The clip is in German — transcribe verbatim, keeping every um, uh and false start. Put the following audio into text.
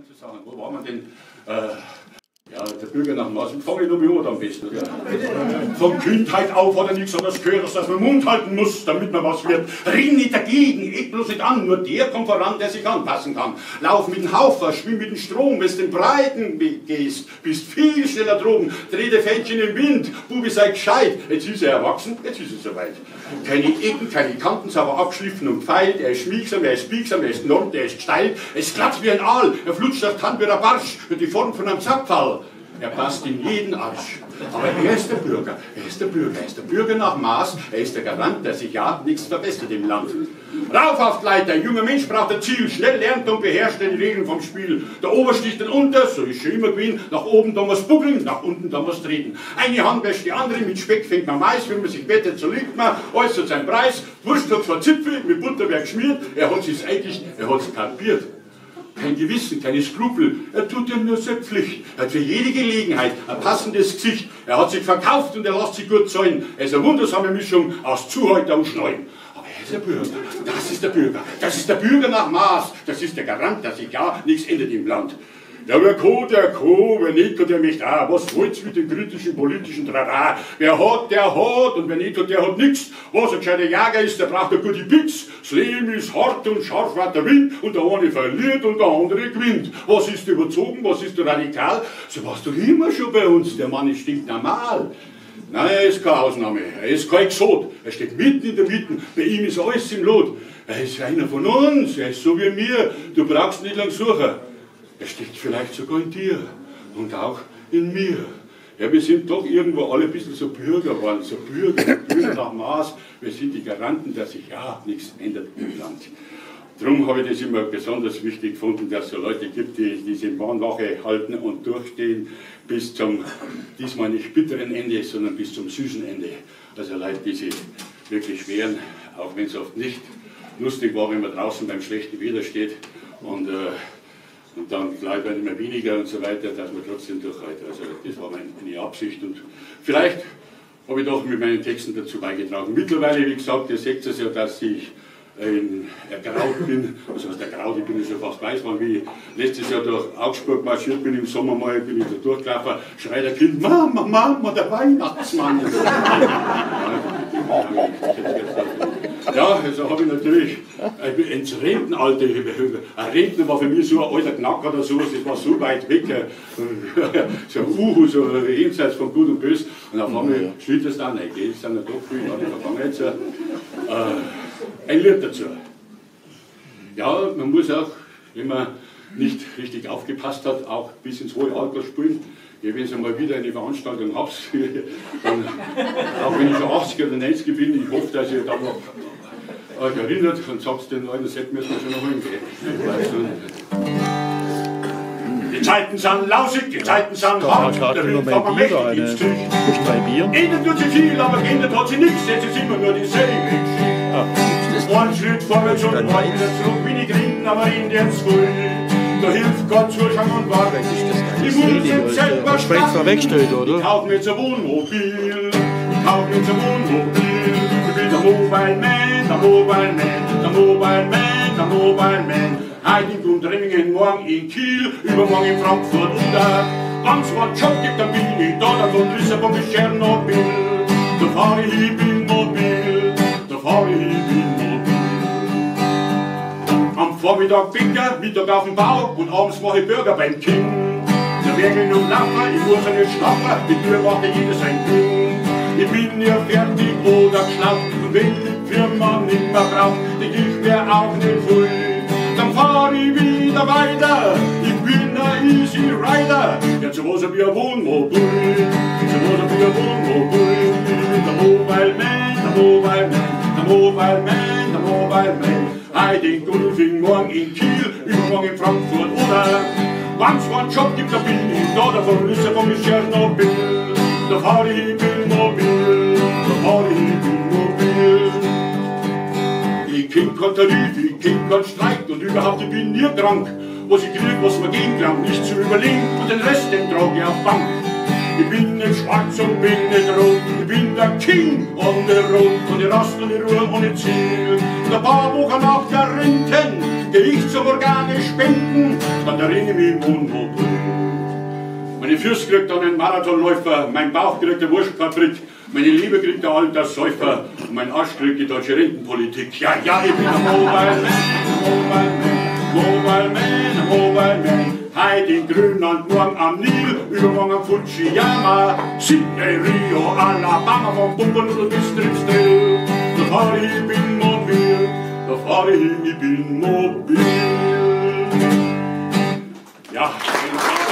ganze Sachen. Wo war man denn? Äh, ja, der Bürger nach Maß. Fange ich noch mit am besten. Ja. Von Kindheit auf hat er nichts anderes gehört, als dass man Mund halten muss, damit man was wird. Ring nicht dagegen, ich bloß nicht an. Nur der kommt voran, der sich anpassen kann. Lauf mit dem Haufer, schwimm mit dem Strom, wenn du den breiten Weg gehst. Bist viel schneller droben. Dreh die Fähnchen im Wind. Bubi, sei gescheit. Jetzt ist er erwachsen, jetzt ist es soweit. Keine Ecken, keine Kanten, sauber abgeschliffen und feilt. Er ist schmiegsam, er ist biegsam, er ist normt, er ist gesteilt. Er ist glatt wie ein Aal. Er flutscht nach Hand wie ein Barsch und die Form von einem Zapfall. Er passt in jeden Arsch. Aber er ist der Bürger, er ist der Bürger, er ist der Bürger nach Maß, er ist der Garant, der sich ja nichts verbessert im Land. Rauf auf die Leiter, ein junger Mensch braucht ein Ziel, schnell lernt und beherrscht die Regeln vom Spiel. Der Ober sticht den Unter, so ist schon immer gewesen, nach oben da muss buckeln, nach unten da muss treten. Eine Hand wäscht die andere, mit Speck fängt man Mais, wenn man sich bettet, so liegt man, alles hat seinen Preis, Wurst hat zwar Zipfel, mit Butterwerk geschmiert, er hat sich's eigentlich, er hat's kapiert. Kein Gewissen, keine Skrupel, er tut ihm nur seine Pflicht. Er hat für jede Gelegenheit ein passendes Gesicht. Er hat sich verkauft und er lässt sich gut zahlen. Er ist eine wundersame Mischung aus Zuhälter und Schneuen. Aber er ist der Bürger, das ist der Bürger, das ist der Bürger nach Maß. Das ist der Garant, dass sich ja nichts ändert im Land. Ja, wer Co, der Co, wer nicht, der nicht auch. Was wollt's mit dem kritischen politischen Trara? Wer hat, der hat, und wer nicht hat, der hat nichts. Was ein gescheiter Jäger ist, der braucht eine gute Pix. Das Leben ist hart und scharf war der Wind, und der eine verliert und der andere gewinnt. Was ist überzogen, was ist radikal? So warst du immer schon bei uns, der Mann ist stinknormal. Nein, er ist keine Ausnahme, er ist kein Exot, er steht mitten in der Mitte, bei ihm ist alles im Lot. Er ist einer von uns, er ist so wie mir, du brauchst nicht lang suchen. Er steckt vielleicht sogar in dir und auch in mir. Ja, wir sind doch irgendwo alle ein bisschen so Bürger geworden, so Bürger, Bürger nach Maß. Wir sind die Garanten, dass sich ja nichts ändert im Land. Darum habe ich das immer besonders wichtig gefunden, dass es so Leute gibt, die diese Mahnwache halten und durchstehen bis zum, diesmal nicht bitteren Ende, sondern bis zum süßen Ende. Also Leute, die sich wirklich schweren, auch wenn es oft nicht lustig war, wenn man draußen beim schlechten Wetter steht und äh, Und dann gleich werden immer weniger und so weiter, dass man trotzdem durchhalten. Also das war meine Absicht und vielleicht habe ich doch mit meinen Texten dazu beigetragen. Mittlerweile, wie gesagt, ihr seht es ja, dass ich ähm, ergraut bin, also was ergraut, ich bin ja schon fast weiß, weil wie ich letztes Jahr durch Augsburg marschiert bin, im Sommer mal bin ich da durchgelaufen, schreit ein Kind, Mama, Mama, der Weihnachtsmann. Ja, also habe ich natürlich ins Rentenalter, ein Rentner war für mich so ein alter Knacker oder sowas, das war so weit weg, so ein Uhu, so jenseits von Gut und Böse. Und auf einmal steht das dann, nein, es sind ja doch viele Jahre vergangen jetzt, äh, ein Lied dazu. Ja, man muss auch, wenn man nicht richtig aufgepasst hat, auch bis ins hohe Alter spielen. Ja, wenn ich mal wieder eine Veranstaltung habe, dann, auch wenn ich schon achtzig oder neunzig bin, ich hoffe, dass ihr da noch euch erinnert und sagt, den neuen Set müssen wir schon noch hingehen. Die Zeiten sind lausig, die Zeiten sind hart, der Wind kommt am mächtig ins Gesicht. Ändert tut sie viel, aber geändert hat sie nichts, jetzt ist immer nur dieselbe Geschichte. Ein Schritt vorwärts und ein wieder zurück, wie die Grinden, aber in der Schuld. Da hilft Gott zuschauen und warten. Die Mutter sind selber stark. Ich kauf mir jetzt ein Wohnmobil. Ich kauf mir jetzt ein Wohnmobil. Ich bin der Mobile Man, der Mobile Man, der Mobile Man, der Mobile Man. Heute in Gundremmingen, morgen in Kiel, übermorgen in Frankfurt oder wenn's mal einen Job gibt, dann bin ich da, da von Lissabon bis Tschernobyl. Da fahr ich hin, bin mobil, da fahr ich hin, bin mobil. Am Vormittag Bäcker, Mittag auf dem Bau und abends mache ich Burger beim King. Der Werkeln und Lacher, ich muss nicht schlafen, mit mir macht jeder sein Ding. Ich bin ja fertig oder geschlaucht und wenn die Firma nicht mehr braucht, denk ich mir auch nicht voll. Dann fahr ich wieder weiter, ich bin ein Easy Rider. Jetzt sowas wie ein Wohnmobil, sowas wie ein Wohnmobil. Ich bin der Mobile Man, der Mobile Man, der Mobile Man, der Mobile Man. Heute in Gulfing, morgen in Kiel, übermorgen in Frankfurt oder wenn's mal einen Job gibt, dann bin ich da, da von Lissabon bis Tschernobyl. Da fahr ich, bin mobil, da fahr ich, bin mobil. Ich kenn keinen Tarif, ich kenn keinen Streik und überhaupt ich bin nie krank. Was ich krieg, was man gehen kann, nicht zu überlegen und den Rest den trage ich auf Bank. Ich bin nicht schwarz und bin nicht rot, ich bin der King on the road, ohne Rast, ohne Ruhe, ohne Ziel. Und ein paar Wochen nach der Renten geh ich zum Organe spenden, dann ringe ich mich im Monopoly. Meine Füße kriegt dann einen Marathonläufer, mein Bauch kriegt eine Wurstfabrik, meine Liebe kriegt der Alterssäufer und mein Arsch kriegt die deutsche Rentenpolitik. Ja, ja, ich bin ein Mobile Man, Mobile Man, Mobile Man, Mobile Man. Heute in Grönland, morgen am Nil, übermorgen am Fujiyama, Sydney, Rio, Alabama, vom Pumpernuddel bis Tripsdrill. Da fahr ich, ich bin mobil, da fahr ich, ich bin mobil. Ja,